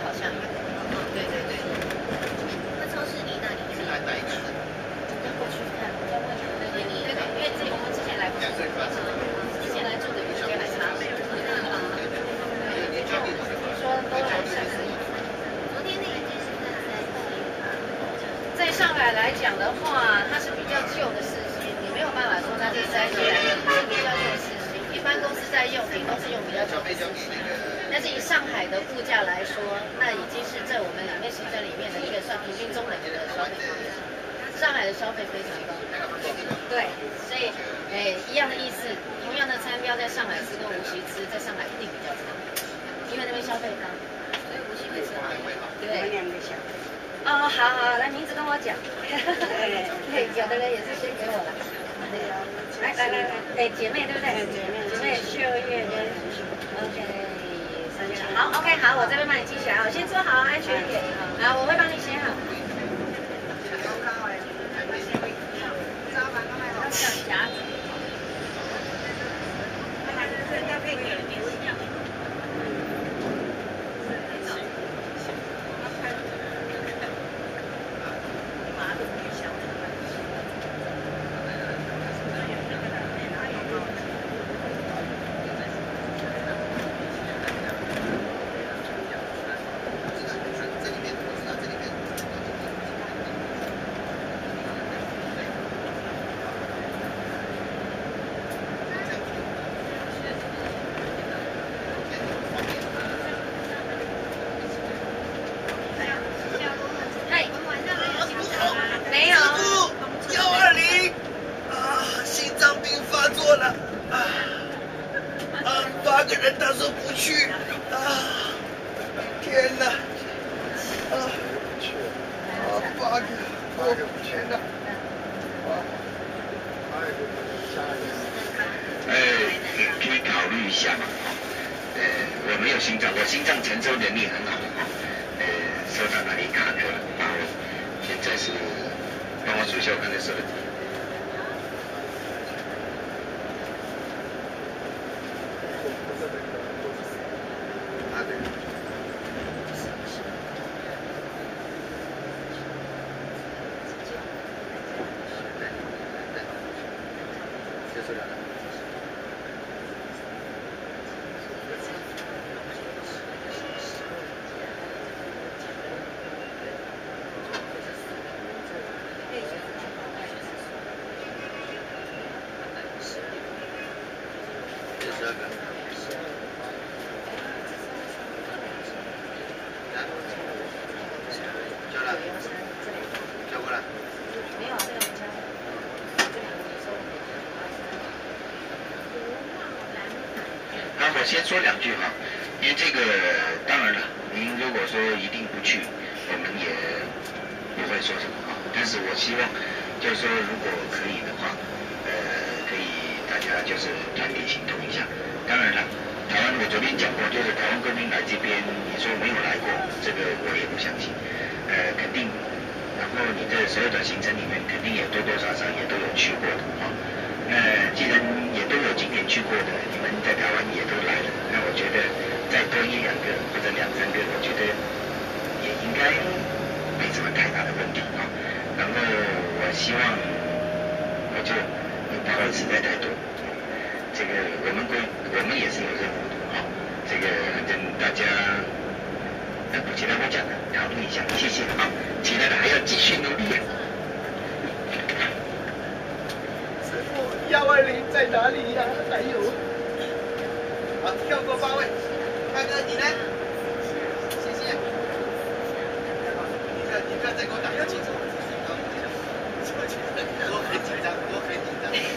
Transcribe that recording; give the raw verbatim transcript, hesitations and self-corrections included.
好像有。对对对。那超市离那里是哪一个？要过去看，要问那个你那个，因为这我们之前来过，之前来住的有些来查水。说都来上海。昨天那个就是在上海来讲的话，它是比较旧的事情，你没有办法说它是在现在是比较旧的事情。一般公司在用，顶多是用比较久的事情。但是以上海的物价来说，那已经是在我们两面行程里面的一个算平均中等的消费方式。上海的消费非常高，对，所以诶一样的意思，同样的餐标在上海吃跟无锡吃，在上海一定比较差，因为那边消费高，所以无锡会吃好一点。对，两个小。哦，好好，来名字跟我讲。对，有的人也是先给我了。来来来来，哎，姐妹对不对？姐妹，姐妹，秀月跟 OK， 三家。好 ，OK， 好，我这边帮你记起来，我先坐好，安全一点。好，我会帮你写好。夹子。 先说两句哈，因为这个当然了，您如果说一定不去，我们也不会说什么哈。但是我希望，就是说如果可以的话，呃，可以大家就是团体行动一下。当然了，台湾我昨天讲过，就是台湾公民来这边，你说没有来过，这个我也不相信。呃，肯定，然后你的所有的行程里面，肯定也多多少少也都有去过的哈。那既然也都有景点去过的，你们在台湾也都来了，那我觉得再多一两个或者两三个，我觉得也应该没什么太大的问题啊。然后我希望，我就台湾实在太多，这个我们归我们也是有任务的啊。这个反正大家，那不其他我讲的，讨论一下，谢谢啊。其他的还要继续努力。 幺二零在哪里呀、啊？还有，好，跳过八位，大哥你呢？谢谢。你这你这再给我打个镜头，我很紧张，我很紧张。